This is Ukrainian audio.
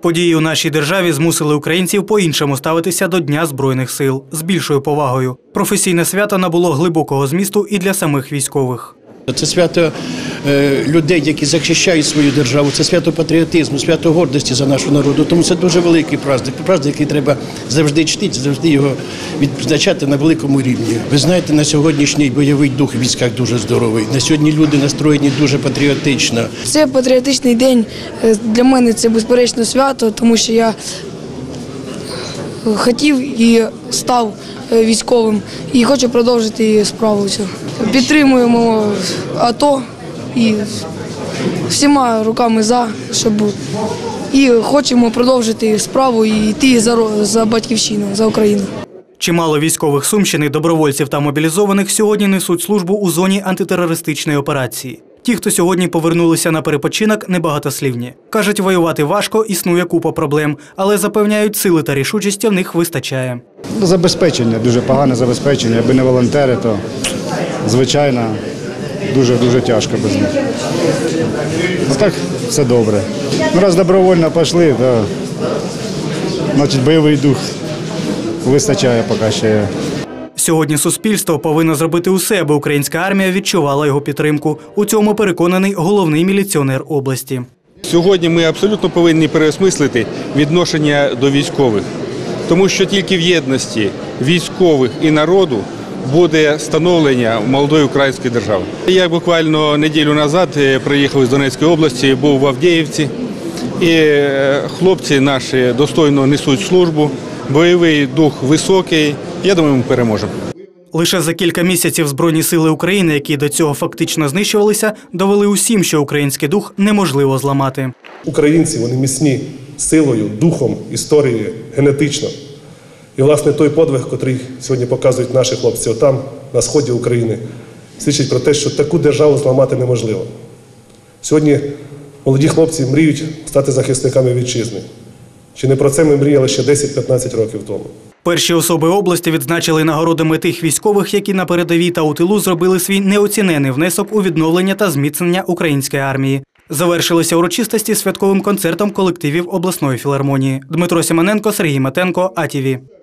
Події у нашій державі змусили українців по-іншому ставитися до Дня Збройних сил з більшою повагою. Професійне свято набуло глибокого змісту і для самих військових. Це свято людей, які захищають свою державу, це свято патріотизму, свято гордості за нашу народу. Тому це дуже великий праздник, праздник, який треба завжди чтити, завжди його відзначати на великому рівні. Ви знаєте, на сьогоднішній бойовий дух в військах дуже здоровий. На сьогодні люди настроєні дуже патріотично. Це патріотичний день, для мене це безперечно свято, тому що я хотів і став військовим і хочу продовжити справу цю. Підтримуємо АТО і всіма руками за, щоб і хочемо продовжити справу і йти за батьківщину, за Україну. Чимало військових Сумщини, добровольців та мобілізованих сьогодні несуть службу у зоні антитерористичної операції. Ті, хто сьогодні повернулися на перепочинок, небагатослівні. Кажуть, воювати важко, існує купа проблем, але запевняють, сили та рішучості в них вистачає. Забезпечення, дуже погане забезпечення. Якби не волонтери, то, звичайно, дуже тяжко без них. А так все добре. Раз добровольно пішли, то, значить, бойовий дух вистачає поки ще. Сьогодні суспільство повинно зробити усе, аби українська армія відчувала його підтримку. У цьому переконаний головний міліціонер області. Сьогодні ми абсолютно повинні переосмислити відношення до військових, тому що тільки в єдності військових і народу буде становлення молодої української держави. Я буквально неділю назад приїхав з Донецької області, був в Авдіївці, і хлопці наші достойно несуть службу, бойовий дух високий. Я думаю, ми переможемо. Лише за кілька місяців Збройні сили України, які до цього фактично знищувалися, довели усім, що український дух неможливо зламати. Українці, вони міцні силою, духом, історією, генетично. І, власне, той подвиг, який сьогодні показують наші хлопці там, на сході України, свідчить про те, що таку державу зламати неможливо. Сьогодні молоді хлопці мріють стати захисниками вітчизни. Чи не про це ми мріяли ще 10-15 років тому? Перші особи області відзначили нагородами тих військових, які на передовій та у тилу зробили свій неоцінений внесок у відновлення та зміцнення української армії. Завершилися урочистості святковим концертом колективів обласної філармонії. Дмитро Сімоненко, Сергій Матенко, АТВ.